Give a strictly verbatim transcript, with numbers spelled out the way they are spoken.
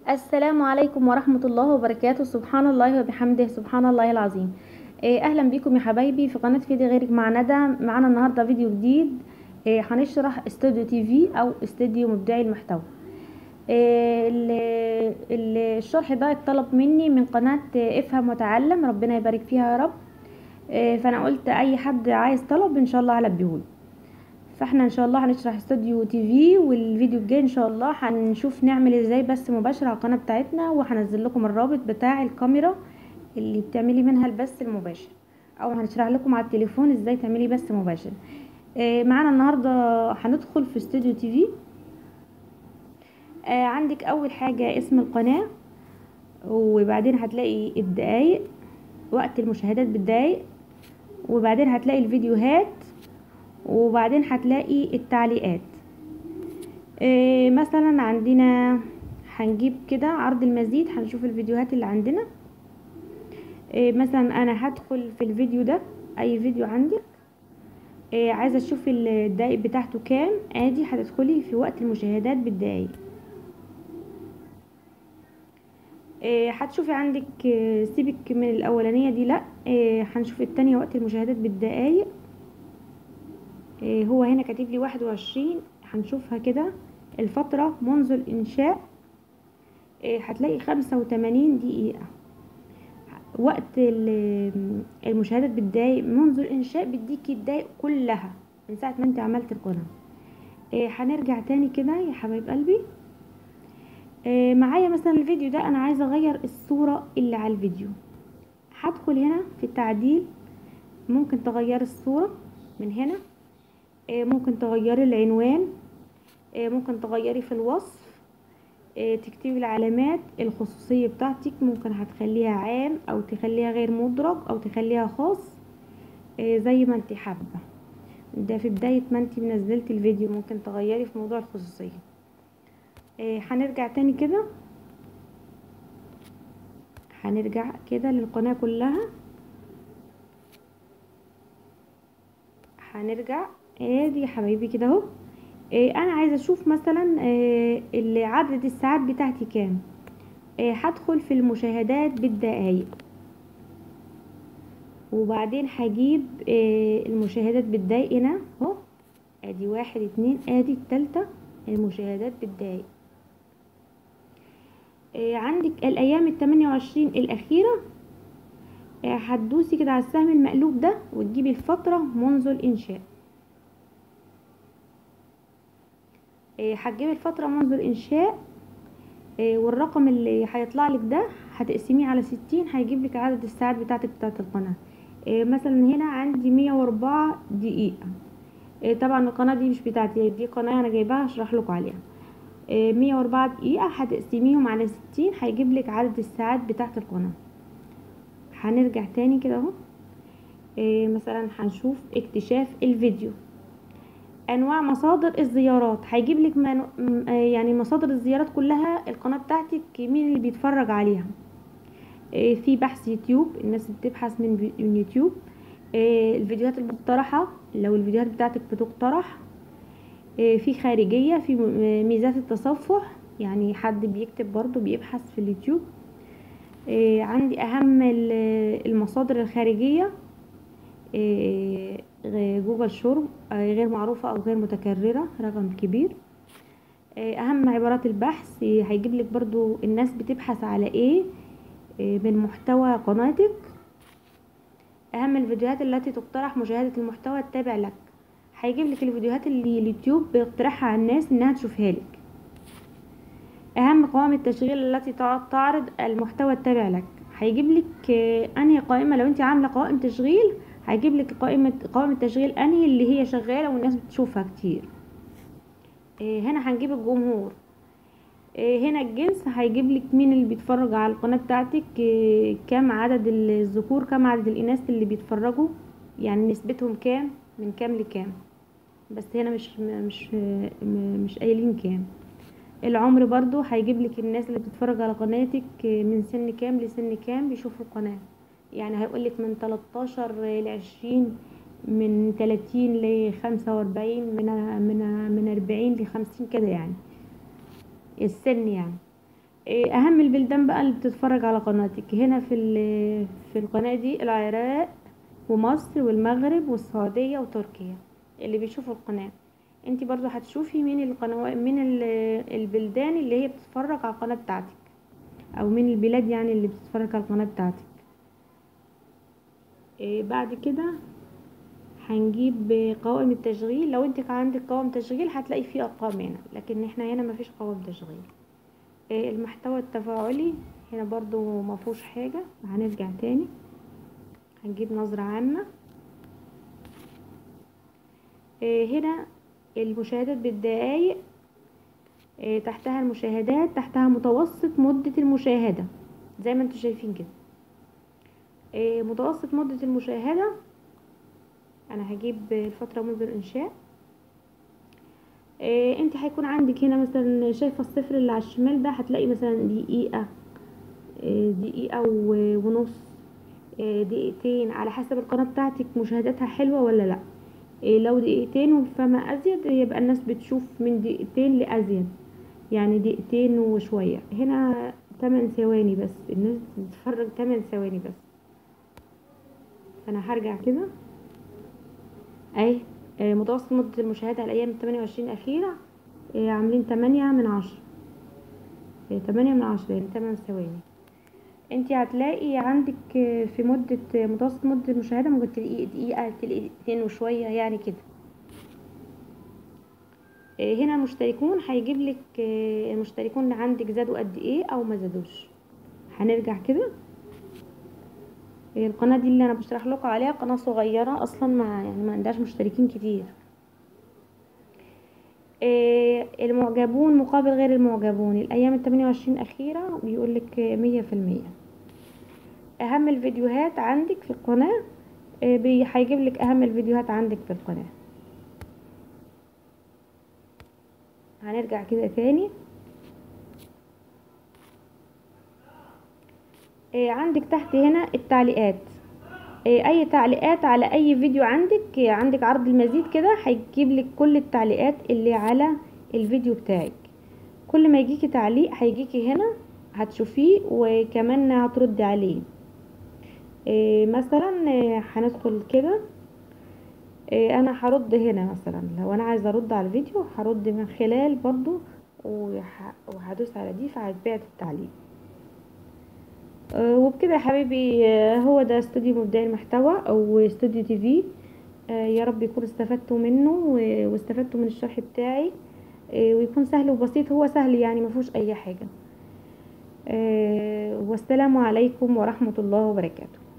السلام عليكم ورحمة الله وبركاته. سبحان الله وبحمده، سبحان الله العظيم. إيه، اهلا بكم يا حبايبي في قناة فيدي غيرك مع ندى. معانا النهاردة فيديو جديد. إيه، هنشرح استوديو تي في او استوديو مبدعي المحتوى. إيه، ال- ال- الشرح ده اتطلب مني من قناة افهم وتعلم، ربنا يبارك فيها يا رب. إيه، فانا قلت اي حد عايز طلب ان شاء الله هلبيهوله. فاحنا ان شاء الله هنشرح استوديو تي في، والفيديو الجاي ان شاء الله هنشوف نعمل ازاي بث مباشر على القناه بتاعتنا، وهنزل لكم الرابط بتاع الكاميرا اللي بتعملي منها البث المباشر، او هنشرح لكم على التليفون ازاي تعملي بث مباشر. آه، معانا النهارده هندخل في استوديو تي في. آه، عندك اول حاجه اسم القناه، وبعدين هتلاقي الدقايق، وقت المشاهدات بالدقايق، وبعدين هتلاقي الفيديوهات، وبعدين هتلاقي التعليقات. إيه مثلا عندنا، هنجيب كده عرض المزيد، هنشوف الفيديوهات اللي عندنا. إيه مثلا انا هدخل في الفيديو ده، اي فيديو عندك. إيه عايزه اشوف الدقائق بتاعته كام، ادي هتدخلي في وقت المشاهدات بالدقائق. إيه هتشوفي عندك، إيه سيبك من الاولانيه دي، لا إيه هنشوف التانية وقت المشاهدات بالدقائق. إيه هو هنا كاتب لي واحد وعشرين، هنشوفها كده. الفتره منذ الانشاء، إيه هتلاقي خمسة وتمانين دقيقه. وقت ال- المشاهدات بالدقايق منذ الانشاء بيديكي الدقايق كلها من ساعه ما انت عملت القناه. إيه هنرجع تاني كده يا حبايب قلبي. إيه معايا مثلا الفيديو ده انا عايزه اغير الصوره اللي على الفيديو، هدخل هنا في التعديل. ممكن تغيري الصوره من هنا. إيه ممكن تغيري العنوان. إيه ممكن تغيري في الوصف. إيه تكتبي العلامات الخصوصيه بتاعتك، ممكن هتخليها عام او تخليها غير مدرج او تخليها خاص. إيه زي ما انت حابه. ده في بداية ما انتي منزلت الفيديو ممكن تغيري في موضوع الخصوصية. إيه هنرجع تاني كده، هنرجع كده للقناة كلها. هنرجع ادي يا حبايبي كده اهو. إيه انا عايزة اشوف مثلا إيه اللي عدد الساعات بتاعتي كام. إيه هدخل في المشاهدات بالدقايق، وبعدين هجيب إيه المشاهدات بالدقايق هنا اهو. ادي واحد اتنين، ادي التالتة المشاهدات بالدقايق. إيه عندك الايام التمانية وعشرين الاخيرة. آه، هتدوسي كده على السهم المقلوب ده وتجيبي الفترة منذ الإنشاء. آه، هتجيبي الفترة منذ الإنشاء. آه، والرقم اللي هيطلع لك ده هتقسميه على ستين، هيجيب لك عدد الساعات بتاعتك بتاعت القناة. آه، مثلا هنا عندي مية واربعة دقيقة. آه، طبعا القناة دي مش بتاعتي، دي قناة أنا جايباها هشرح لكم عليها. آه، مية واربعة دقيقة هتقسميهم على ستين، هيجيب لك عدد الساعات بتاعت القناة. هنرجع تاني كده اهو. آه، مثلا هنشوف اكتشاف الفيديو. انواع مصادر الزيارات، هيجيب لك من... م- آه يعني مصادر الزيارات كلها. القناه بتاعتك مين اللي بيتفرج عليها. آه، في بحث يوتيوب، الناس اللي بتبحث من في- من يوتيوب. آه، الفيديوهات المقترحه لو الفيديوهات بتاعتك بتقترح. آه، في خارجيه، في م- آه، ميزات التصفح، يعني حد بيكتب برضو بيبحث في اليوتيوب. آه، عندي اهم ال- المصادر الخارجيه. آه، غ- جوجل شورب، آه، غير معروفة أو غير متكررة، رقم كبير. آه، أهم عبارات البحث، آه، هيجيب لك برضو الناس بتبحث على ايه آه، من محتوى قناتك. أهم الفيديوهات التي تقترح مشاهدة المحتوى التابع لك، هيجيب لك الفيديوهات اللي اليوتيوب بيقترحها على الناس انها تشوفها لك. أهم قوائم التشغيل التي تع- تعرض المحتوى التابع لك، هيجيب لك آه، انهي قائمة. لو انت عاملة قوائم تشغيل هيجيب لك قائمة قوائم التشغيل انهي اللي هي شغالة والناس بتشوفها كتير. آه، هنا هنجيب الجمهور. آه، هنا الجنس، هيجيب لك مين اللي بيتفرج على القناة بتاعتك، آه، كم عدد الذكور كم عدد الإناث اللي بيتفرجوا، يعني نسبتهم كام من كام لكام. بس هنا مش مش م- مش قايلين كام. العمر برضو هيجيب لك الناس اللي بتتفرج على قناتك آه، من سن كام لسن كام بيشوفوا القناة. يعني هيقول لك من تلتاشر ل عشرين، من تلاتين ل خمسة واربعين، من من من اربعين ل خمسين كده يعني، السن يعني. إيه اهم البلدان بقى اللي بتتفرج على قناتك هنا في ال- في القناة دي: العراق ومصر والمغرب والسعودية وتركيا. اللي بيشوفوا القناة، انتي برضو هتشوفي مين القنوات، مين ال- البلدان اللي هي بتتفرج على القناة بتاعتك، او مين البلاد يعني اللي بتتفرج على القناة بتاعتك. إيه بعد كده هنجيب قوائم التشغيل. لو انت كان عندك قوائم تشغيل هتلاقي فيه ارقام هنا، لكن احنا هنا مفيش قوائم تشغيل. إيه المحتوى التفاعلي هنا برضو مفهوش حاجة. هنرجع تاني، هنجيب نظرة عامة. إيه هنا المشاهدات بالدقايق، إيه تحتها المشاهدات، تحتها متوسط مدة المشاهدة زي ما انتم شايفين كده. إيه متوسط مدة المشاهدة، انا هجيب الفترة منذ الانشاء. إيه انت هيكون عندك هنا مثلا شايفة الصفر اللي على الشمال ده، هتلاقي مثلا دقيقة، إيه دقيقة و- ونص، إيه دقيقتين، على حسب القناة بتاعتك مشاهداتها حلوة ولا لا. إيه لو دقيقتين فما ازيد يبقى الناس بتشوف من دقيقتين لازيد، يعني دقيقتين وشوية. هنا تمن ثواني بس، الناس بتتفرج تمن ثواني بس. فانا هرجع كده اهي. آه، متوسط مدة المشاهدة على الايام التمانية وعشرين الاخيرة آه، عاملين تمانية من عشرة، آه، تمانية من عشرة يعني تمن ثواني. انتي هتلاقي عندك آه، في مدة آه، متوسط مدة المشاهدة ممكن تلاقي دقيقة، تلاقي دقيقتين وشوية يعني كده. آه، هنا المشتركون هيجيب لك آه، المشتركون اللي عندك زادوا قد ايه او ما زادوش. هنرجع كده. آه، القناة دي اللي انا بشرح لكم عليها قناة صغيرة اصلا، ما يعني ما عندهاش مشتركين كتير. آه، المعجبون مقابل غير المعجبون الايام التمانية وعشرين الاخيرة بيقول لك مية في المية. اهم الفيديوهات عندك في القناة، آه، بي- هيجيب لك اهم الفيديوهات عندك في القناة. هنرجع كده تاني. آه، عندك تحت هنا التعليقات. آه، اي تعليقات على اي فيديو عندك، آه، عندك عرض المزيد كده هيجيب لك كل التعليقات اللي على الفيديو بتاعك. كل ما يجيكي تعليق هيجيكي هنا هتشوفيه وكمان هتردي عليه. آه، مثلا آه، هندخل كده. آه، انا هرد هنا مثلا، لو انا عايزه ارد على الفيديو هرد من خلال برضو، وه- وهدوس على دي فهتبعت التعليق. آه، وبكده يا حبيبي، آه، هو ده استوديو مبدئي المحتوى او استوديو تي في. آه، يا رب يكون استفدتوا منه و- واستفدتوا من الشرح بتاعي، آه، ويكون سهل وبسيط. هو سهل يعني مفيهوش اي حاجة. آه، والسلام عليكم ورحمة الله وبركاته.